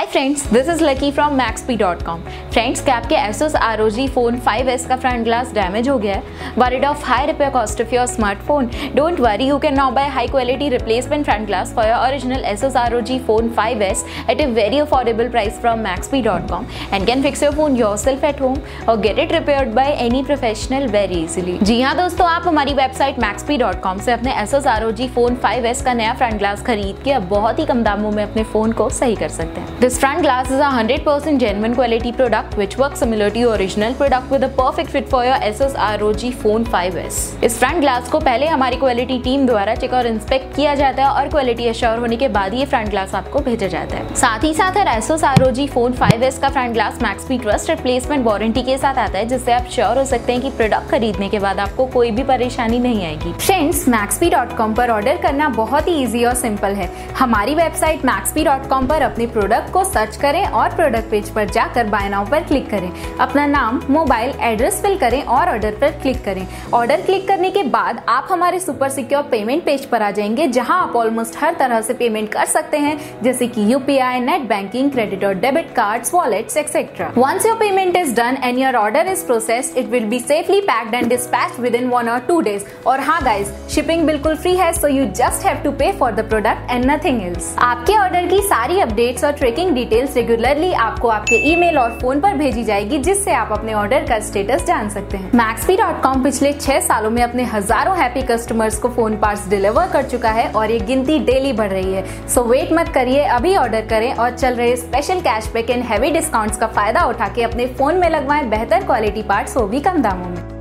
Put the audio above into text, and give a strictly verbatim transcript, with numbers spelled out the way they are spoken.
Friends, this is Lucky from Maxpe dot com. Friends, क्या आपके Asus R O G phone five S का front glass damage हो गया है? Worried of high repair cost of your smartphone? Don't worry, you can now buy high quality replacement front glass for your original Asus R O G phone five S at a very affordable price from maxpy dot com and can fix your phone yourself at home or get it repaired by any professional very easily। जी हाँ दोस्तों, आप हमारी website मैक्सपी dot com से अपने Asus R O G phone five S का नया front glass खरीद के अब बहुत ही कम दामों में अपने फोन को सही कर सकते हैं। This front glass is a one hundred percent genuine quality product which works similar to your original product with a perfect fit for your Asus R O G phone five S. इस front glass को पहले हमारी quality team द्वारा check और inspect किया जाता है और क्वालिटी एश्योर होने के बाद ये फ्रंट ग्लास आपको भेजा जाता है। साथ ही साथ हर Asus R O G phone five S का front glass Maxpe trust replacement warranty के साथ आता है, जिससे आप श्योर हो सकते हैं कि प्रोडक्ट खरीदने के बाद आपको कोई भी परेशानी नहीं आएगी। फ्रेंड्स, मैक्सपी डॉट कॉम पर ऑर्डर करना बहुत ही इजी और सिंपल है। हमारी वेबसाइट मैक्सपी डॉट कॉम पर अपने प्रोडक्ट को सर्च करें और प्रोडक्ट पेज पर जाकर बाय नाउ पर क्लिक करें। अपना नाम, मोबाइल एड्रेस फिल करें और ऑर्डर पर क्लिक करें। ऑर्डर क्लिक करने के बाद आप हमारे सुपर सिक्योर पेमेंट पेज पर आ जाएंगे, जहां आप ऑलमोस्ट हर तरह से पेमेंट कर सकते हैं, जैसे कि यूपीआई, नेट बैंकिंग, क्रेडिट और debit cards, wallets etcetera. Once your payment is done and your order is processed, it will be safely packed and dispatched within one or two days। और हाँ guys, shipping बिल्कुल free है, so you just have to pay for the product and nothing else। आपके order की सारी updates और tracking details regularly आपको आपके ईमेल और फोन पर भेजी जाएगी, जिससे आप अपने ऑर्डर का स्टेटस जान सकते हैं। मैक्सपी डॉट कॉम पिछले छह सालों में अपने हजारों हैप्पी कस्टमर्स को फोन पार्ट्स डिलीवर कर चुका है और ये गिनती डेली बढ़ रही है। सो वेट मत करिए, अभी ऑर्डर करें और चल रहे special cashback and heavy discounts का फायदा उठा के अपने फोन में लगवाएं बेहतर क्वालिटी पार्ट्स, वो भी कम दामों में।